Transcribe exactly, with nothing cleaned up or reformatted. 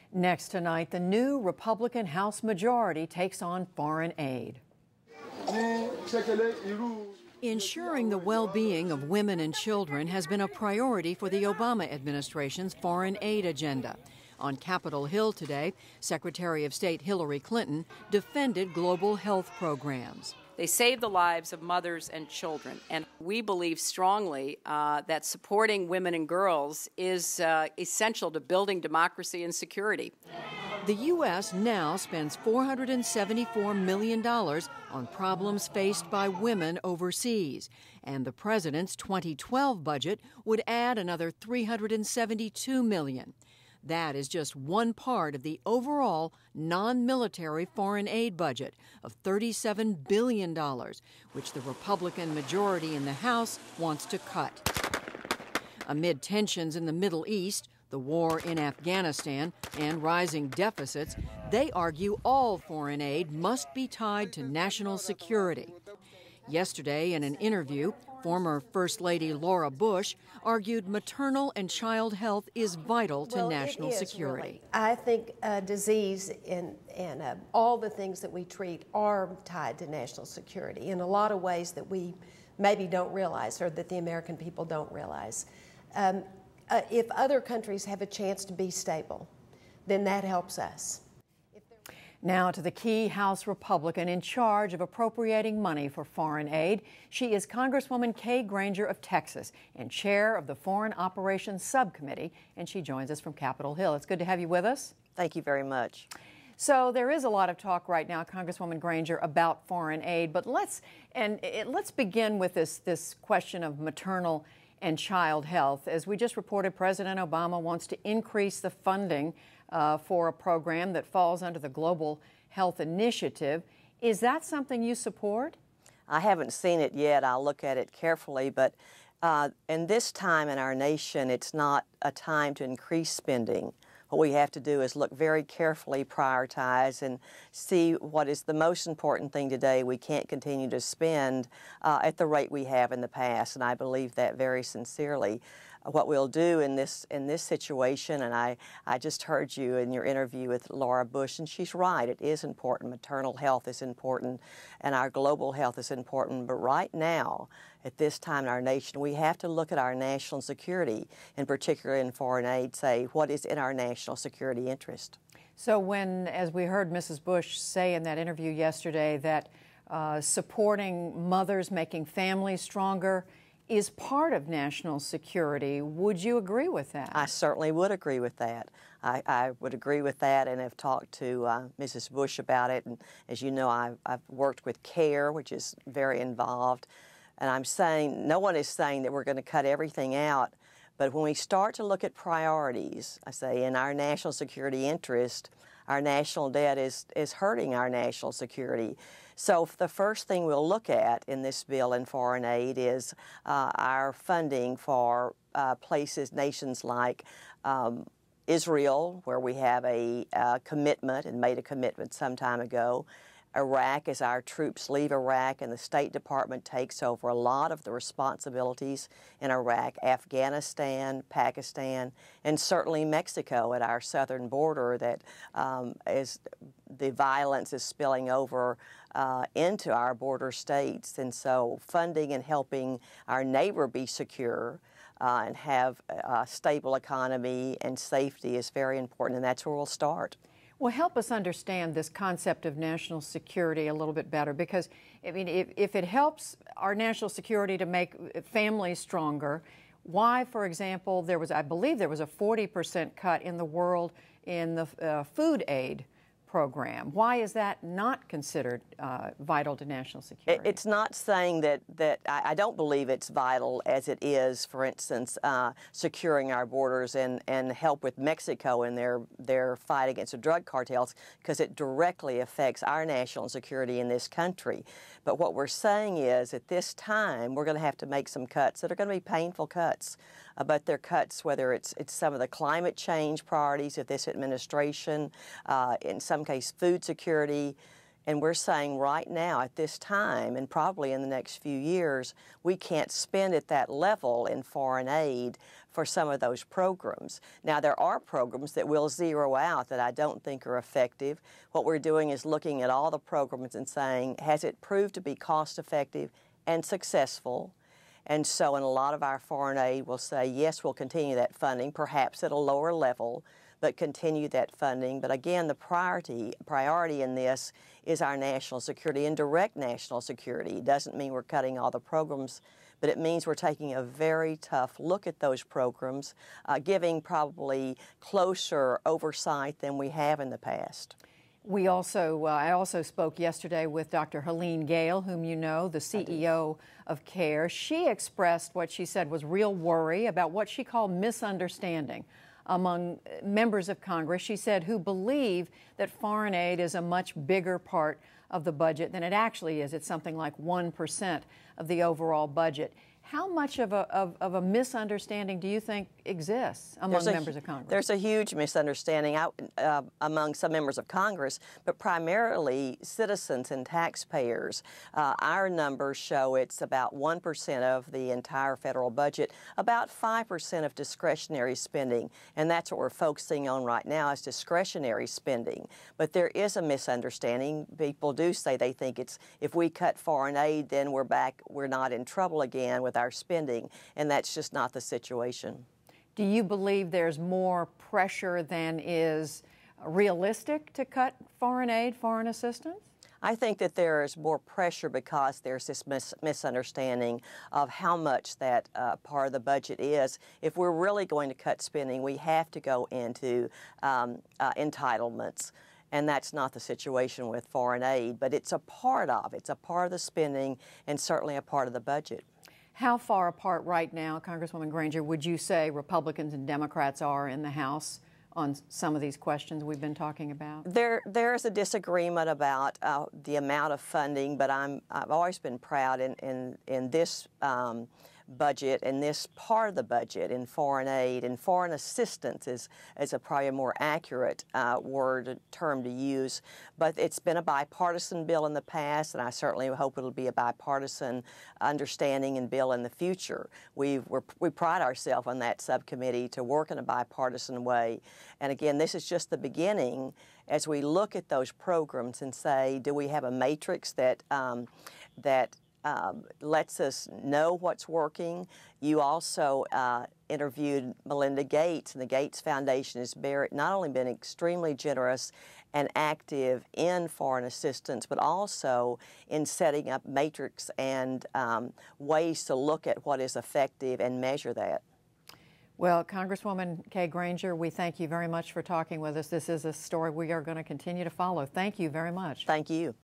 Next tonight, the new Republican House majority takes on foreign aid. Ensuring the well-being of women and children has been a priority for the Obama administration's foreign aid agenda. On Capitol Hill today, Secretary of State Hillary Clinton defended global health programs. They save the lives of mothers and children, and we believe strongly uh, that supporting women and girls is uh, essential to building democracy and security. The U S now spends four hundred seventy-four million dollars on problems faced by women overseas, and the president's twenty twelve budget would add another three hundred seventy-two million dollars. That is just one part of the overall non-military foreign aid budget of thirty-seven billion dollars, which the Republican majority in the House wants to cut. Amid tensions in the Middle East, the war in Afghanistan, and rising deficits, they argue all foreign aid must be tied to national security. Yesterday, in an interview, former First Lady Laura Bush argued maternal and child health is vital to well, national it is, security. Really. I think uh, disease and, and uh, all the things that we treat are tied to national security in a lot of ways that we maybe don't realize or that the American people don't realize. Um, uh, if other countries have a chance to be stable, then that helps us. Now to the key House Republican in charge of appropriating money for foreign aid. She is Congresswoman Kay Granger of Texas and chair of the Foreign Operations Subcommittee, and she joins us from Capitol Hill. It's good to have you with us. Thank you very much. So there is a lot of talk right now, Congresswoman Granger, about foreign aid, but let's and it, let's begin with this this question of maternal and child health. As we just reported, President Obama wants to increase the funding Uh, for a program that falls under the Global Health Initiative. Is that something you support? I haven't seen it yet. I'll look at it carefully, but uh, in this time in our nation, it's not a time to increase spending. What we have to do is look very carefully, prioritize, and see what is the most important thing today. We can't continue to spend uh, at the rate we have in the past, and I believe that very sincerely. What we'll do in this in this situation, and I, I just heard you in your interview with Laura Bush, and she's right, it is important. Maternal health is important, and our global health is important. But right now, at this time in our nation, we have to look at our national security, in particular in foreign aid, say what is in our national security interest. So when, as we heard Missus Bush say in that interview yesterday, that uh, supporting mothers, making families stronger, is part of national security. Would you agree with that? I certainly would agree with that. I, I would agree with that, and have talked to uh, Missus Bush about it. And as you know, I've, I've worked with CARE, which is very involved. And I'm saying, no one is saying that we're going to cut everything out. But when we start to look at priorities, I say in our national security interest, our national debt is, is hurting our national security. So the first thing we'll look at in this bill in foreign aid is uh, our funding for uh, places, nations like um, Israel, where we have a uh, commitment and made a commitment some time ago. Iraq, as our troops leave Iraq and the State Department takes over a lot of the responsibilities in Iraq, Afghanistan, Pakistan, and certainly Mexico at our southern border, that um, as the violence is spilling over uh, into our border states. And so funding and helping our neighbor be secure uh, and have a stable economy and safety is very important, and that's where we'll start. Well, help us understand this concept of national security a little bit better, because, I mean, if, if it helps our national security to make families stronger, why, for example, there was, I believe there was a forty percent cut in the world in the uh, food aid program. Why is that not considered uh, vital to national security? It's not saying that, that I, I don't believe it's vital as it is, for instance, uh, securing our borders and, and help with Mexico in their, their fight against the drug cartels, because it directly affects our national security in this country. But what we're saying is, at this time, we're going to have to make some cuts that are going to be painful cuts. Uh, but they're cuts, whether it's, it's some of the climate change priorities of this administration, uh, in some case food security, and we're saying right now at this time, and probably in the next few years, we can't spend at that level in foreign aid for some of those programs. Now, there are programs that we'll zero out that I don't think are effective. What we're doing is looking at all the programs and saying, has it proved to be cost-effective and successful? And so in a lot of our foreign aid, we'll say, yes, we'll continue that funding, perhaps at a lower level, but continue that funding. But again, the priority, priority in this is our national security and direct national security. It doesn't mean we're cutting all the programs, but it means we're taking a very tough look at those programs, uh, giving probably closer oversight than we have in the past. We also, uh, I also spoke yesterday with Doctor Helene Gale, whom you know, the C E O of CARE. She expressed what she said was real worry about what she called misunderstanding among members of Congress, she said, who believe that foreign aid is a much bigger part of the budget than it actually is. It's something like one percent of the overall budget. How much of a, of, of a misunderstanding do you think exists among a, members of Congress? There's a huge misunderstanding out, uh, among some members of Congress, but primarily citizens and taxpayers. Uh, our numbers show it's about one percent of the entire federal budget, about five percent of discretionary spending, and that's what we're focusing on right now is discretionary spending. But there is a misunderstanding. People do say they think it's if we cut foreign aid, then we're back, we're not in trouble again with our spending, and that's just not the situation. Do you believe there's more pressure than is realistic to cut foreign aid, foreign assistance? I think that there is more pressure because there's this mis misunderstanding of how much that uh, part of the budget is. If we're really going to cut spending, we have to go into um, uh, entitlements. And that's not the situation with foreign aid, but it's a part of, it's a part of the spending and certainly a part of the budget. How far apart right now, Congresswoman Granger, would you say Republicans and Democrats are in the House on some of these questions we've been talking about? There, there is a disagreement about uh, the amount of funding, but I'm, I've always been proud in, in, in this um, budget and this part of the budget in foreign aid and foreign assistance is, is a probably a more accurate uh, word term to use. But it's been a bipartisan bill in the past, and I certainly hope it'll be a bipartisan understanding and bill in the future. We've, we're, we pride ourselves on that subcommittee to work in a bipartisan way. And again, this is just the beginning as we look at those programs and say, do we have a matrix that um, that Um, lets us know what's working. You also uh, interviewed Melinda Gates, and the Gates Foundation has not only been extremely generous and active in foreign assistance, but also in setting up matrix and um, ways to look at what is effective and measure that. Well, Congresswoman Kay Granger, we thank you very much for talking with us. This is a story we are going to continue to follow. Thank you very much. Thank you.